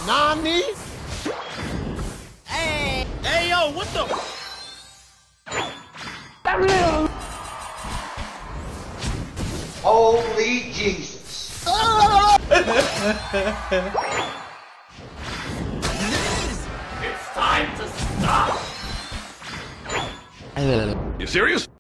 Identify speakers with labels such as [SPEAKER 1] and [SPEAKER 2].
[SPEAKER 1] Nani?
[SPEAKER 2] Hey! Hey, yo, what the?
[SPEAKER 1] Holy Jesus.
[SPEAKER 3] It's time to stop.
[SPEAKER 4] You serious?